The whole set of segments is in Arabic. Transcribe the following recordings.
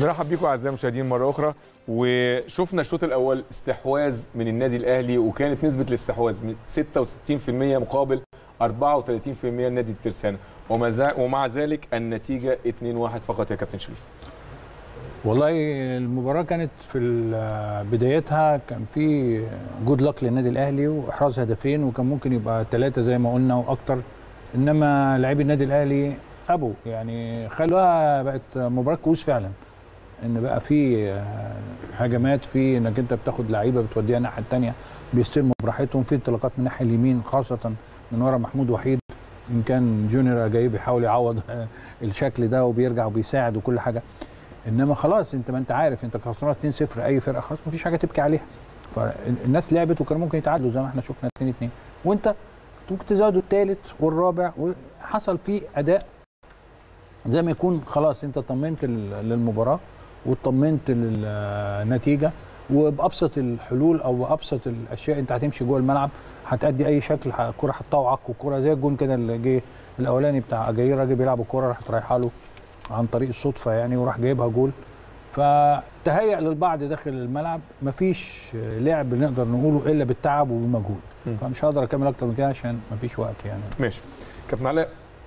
بنرحب بيكم اعزائي المشاهدين مره اخرى. وشفنا الشوط الاول استحواذ من النادي الاهلي، وكانت نسبه الاستحواذ 66% مقابل 34% لنادي الترسانة، ومع ذلك النتيجه 2-1 فقط يا كابتن شريف. والله المباراه كانت في بدايتها كان في جود لك للنادي الاهلي واحراز هدفين، وكان ممكن يبقى 3 زي ما قلنا واكتر، انما لاعبي النادي الاهلي ابوا يعني خلوها بقت مباراه كؤوس فعلا، ان بقى في هجمات، في انك انت بتاخد لعيبه بتوديها الناحيه الثانيه بيستلموا براحتهم، في انطلاقات من الناحيه اليمين خاصه من ورا محمود وحيد، ان كان جونيور جاي بيحاول يعوض الشكل ده وبيرجع وبيساعد وكل حاجه. انما خلاص انت ما انت عارف انت خسران 2-0 اي فرقه خلاص مفيش حاجه تبكي عليها، فالناس لعبت وكان ممكن يتعادلوا زي ما احنا شفنا 2-2، وانت ممكن تزودوا الثالث والرابع، وحصل فيه اداء زي ما يكون خلاص انت طمنت للمباراه وطمنت للنتيجه، وبابسط الحلول او بابسط الاشياء انت هتمشي جوه الملعب هتأدي اي شكل، الكره هتطوعك، والكره زي الجون كده اللي جه الاولاني بتاع جاي راجل بيلعب الكره راحت رايحه له عن طريق الصدفه يعني وراح جايبها جول. فتهيأ للبعض داخل الملعب مفيش لعب نقدر نقوله الا بالتعب وبالمجهود، فمش هقدر اكمل اكتر من كده عشان مفيش وقت يعني. ماشي كابتن علاء،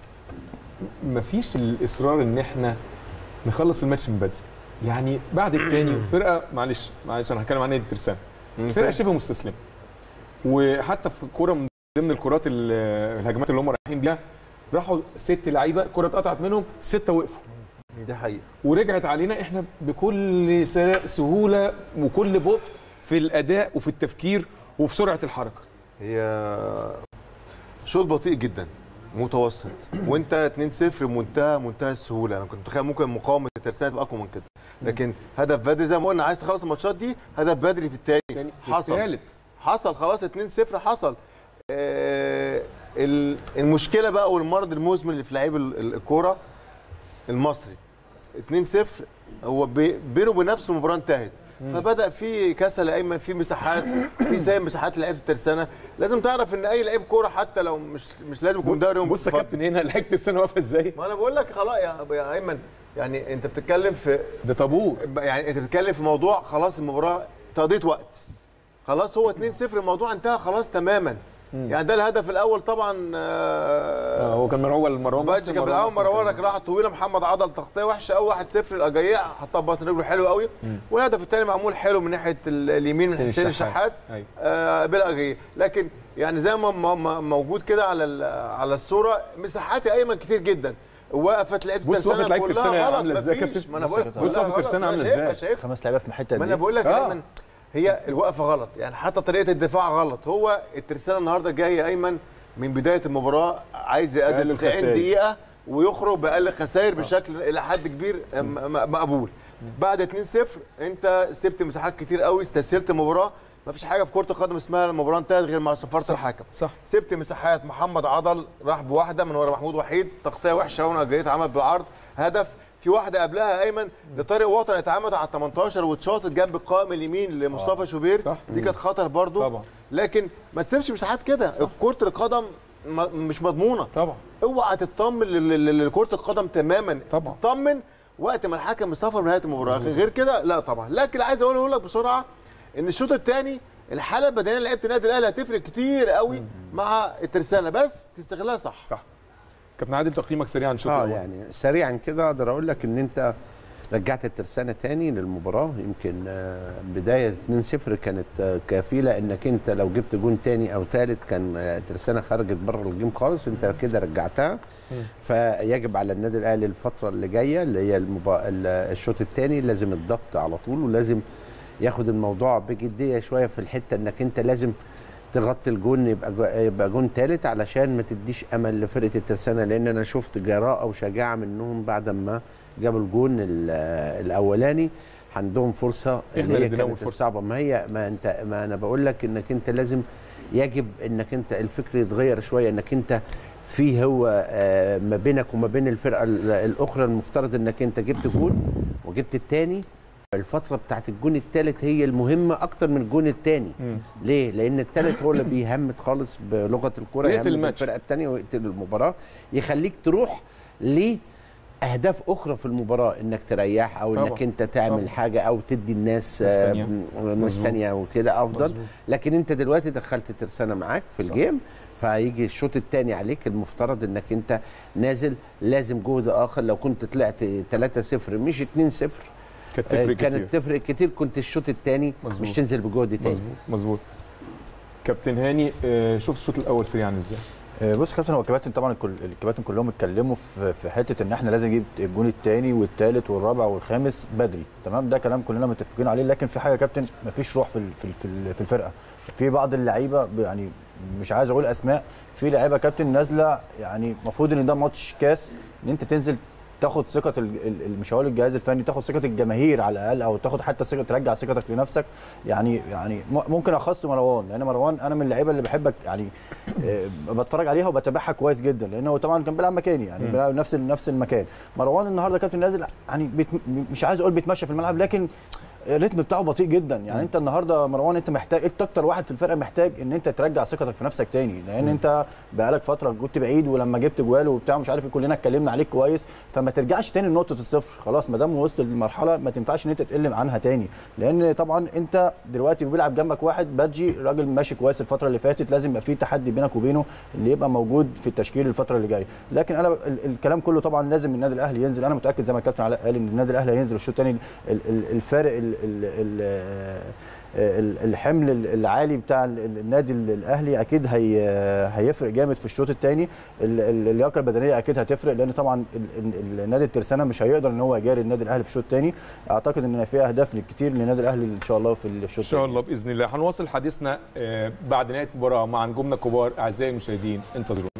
مفيش الاصرار ان احنا نخلص الماتش من بدري، يعني بعد الثاني فرقه معلش انا هتكلم عن نادي الترسانة، فرقه شبه مستسلمه، وحتى في كوره من ضمن الكرات الهجمات اللي هم رايحين بيها راحوا 6 لعيبه، الكره اتقطعت منهم 6 وقفوا، دي حقيقه، ورجعت علينا احنا بكل سهوله وكل بطء في الاداء وفي التفكير وفي سرعه الحركه. هي شوط بطيء جدا متوسط وانت 2-0 منتهى السهوله. انا كنت متخيل ممكن مقاومه الترسانة تبقى اقوى من كده، لكن هدف بدري زي ما قلنا، عايز تخلص الماتشات دي هدف بدري في الثاني حصل خلاص 2-0 حصل. المشكله بقى والمرض المزمن اللي في لعيب الكوره المصري 2-0 هو بينه وبين نفسه المباراه انتهت، فبدا في كسل ايمن، في مساحات، في زي مساحات لعيبه الترسانة. لازم تعرف ان اي لعيب كوره حتى لو مش لازم يكون دوري. بص يا كابتن هنا لعيبه الترسانة واقفه ازاي؟ ما انا بقول لك خلاص يا ايمن، يعني انت بتتكلم في ده طابور، يعني انت بتتكلم في موضوع خلاص المباراه تقضيه وقت، خلاص هو 2-0 الموضوع انتهى خلاص تماما. يعني ده الهدف الاول طبعا هو كان مروان بس كان بالاول مروان راح طويله، محمد عضل تغطيه وحشه قوي 1-0 الاجايع حطها ببطن رجله حلو قوي، والهدف الثاني معمول حلو من ناحيه اليمين من حسين الشحات بالاجايع. لكن يعني زي ما موجود كده على الصوره مساحات ايمن كتير جدا، وقفت لعيبه الترسانة عامله ازاي يا كابتن؟ ما انا بقول لك بص وقفت الترسانة عامله ازاي؟ 5 لعيبه في الحته دي، ما انا بقول لك ايمن هي الوقفه غلط، يعني حتى طريقه الدفاع غلط. هو الترسانة النهارده جاي ايمن من بدايه المباراه عايز يقدم 90 دقيقه ويخرج باقل خسائر بشكل الى حد كبير مقبول. بعد 2-0 انت سبت مساحات كتير قوي، استسهلت المباراه. ما فيش حاجه في كره القدم اسمها المباراه انتهت غير مع صفاره الحكم. صح، سبت مساحات، محمد عضل راح بواحده من ورا محمود وحيد، تغطيه وحشه وانا جيت عمل بالعرض هدف. في واحده قبلها ايمن لطارق وطن اتعمد على 18 واتشاطت جنب القائم اليمين لمصطفى شوبير، دي كانت خطر برضو طبعا. لكن ما تسيبش مساحات كده، كره القدم مش مضمونه طبعا، اوعى تطمن لكره القدم تماما طبعا، تطمن وقت ما الحكم يصفر بنهايه المباراه، غير كده لا طبعا. لكن عايز اقول لك بسرعه ان الشوط الثاني الحاله البدنيه لعيبه النادي الاهلي هتفرق كتير قوي مع الترسانة، بس تستغلها صح. كابتن عادل تقييمك سريعا عن الشوط الاول؟ يعني سريعا كده اقدر اقول لك ان انت رجعت الترسانة تاني للمباراه. يمكن بدايه 2-0 كانت كافيه انك انت لو جبت جون تاني او ثالث كان الترسانة خرجت بره الجيم خالص، وانت كده رجعتها. فيجب على النادي الاهلي الفتره اللي جايه اللي هي الشوط الثاني لازم الضغط على طول، ولازم ياخد الموضوع بجديه شويه في الحته انك انت لازم تغطي الجون يبقى جون ثالث علشان ما تديش امل لفرقه الترسانة، لان انا شفت جراءه وشجاعه منهم بعد ما جابوا الجون الاولاني، عندهم فرصه اللي هي كانت صعبه. ما انا بقول لك انك انت لازم يجب انك انت الفكر يتغير شويه، انك انت في هو ما بينك وما بين الفرقه الاخرى المفترض انك انت جبت جون وجبت الثاني، الفتره بتاعت الجون الثالث هي المهمه اكتر من الجون الثاني. ليه؟ لان الثالث هو اللي بيهمت خالص بلغه الكره، يهمت الفرقه الثانيه ويقتل المباراه، يخليك تروح اهداف اخرى في المباراه، انك تريح او طبعا. انك انت تعمل طبعا. حاجه او تدي الناس ناس ثانيه وكده افضل. مزبوط. لكن انت دلوقتي دخلت ترسانة معاك في صح. الجيم، فهيجي الشوط الثاني عليك المفترض انك انت نازل لازم جهد اخر. لو كنت طلعت 3-0 مش 2-0 كانت تفرق كتير. كنت الشوط الثاني مش تنزل بجهد تاني. مظبوط. كابتن هاني، شوف الشوط الاول سريعا ازاي؟ بص يا كابتن، هو الكباتن طبعا الكباتن كلهم اتكلموا في حته ان احنا لازم نجيب الجون الثاني والثالث والرابع والخامس بدري، تمام؟ ده كلام كلنا متفقين عليه. لكن في حاجه يا كابتن، مفيش روح في الفرقه. في بعض اللعيبه يعني مش عايز اقول اسماء، في لعيبه كابتن نازله، يعني المفروض ان ده ماتش كاس، ان انت تنزل تاخد ثقه مش هقول الجهاز الفني، تاخد ثقه الجماهير على الاقل، او تاخد حتى ثقه، ترجع ثقتك لنفسك. يعني ممكن اخص مروان، لان مروان انا من اللعيبه اللي بحبك، يعني بتفرج عليها وبتابعها كويس جدا، لانه طبعا كان بيلعب مكاني، يعني بيلعب نفس المكان. مروان النهارده كابتن نازل، يعني مش عايز اقول بيتمشى في الملعب، لكن الريتم بتاعه بطيء جدا. يعني انت النهارده مروان، انت محتاج، انت اكتر واحد في الفرقه محتاج ان انت ترجع ثقتك في نفسك تاني، لان انت بقالك فتره كنت بعيد، ولما جبت جوال وبتاع مش عارف ايه كلنا اتكلمنا عليك كويس، فما ترجعش تاني لنقطه الصفر. خلاص ما دام وصلت للمرحله ما تنفعش ان انت تقل عنها تاني، لان طبعا انت دلوقتي بيلعب جنبك واحد بادجي، راجل ماشي كويس الفتره اللي فاتت، لازم يبقى في تحدي بينك وبينه اللي يبقى موجود في التشكيل الفتره اللي جايه. لكن انا الكلام كله طبعا لازم النادي الاهلي ينزل. انا متاكد زي ما الكابتن علاء قال ان النادي الاهلي هينزل الشوط الثاني. الفارق الحمل العالي بتاع النادي الاهلي اكيد هيفرق جامد في الشوط الثاني. اللياقه البدنيه اكيد هتفرق، لان طبعا النادي الترسانة مش هيقدر ان هو يجاري النادي الاهلي في الشوط الثاني. اعتقد ان في اهداف كتير للنادي الاهلي ان شاء الله في الشوط الثاني. ان شاء الله باذن الله. هنواصل حديثنا بعد نهايه المباراه مع نجومنا الكبار. اعزائي المشاهدين انتظرونا.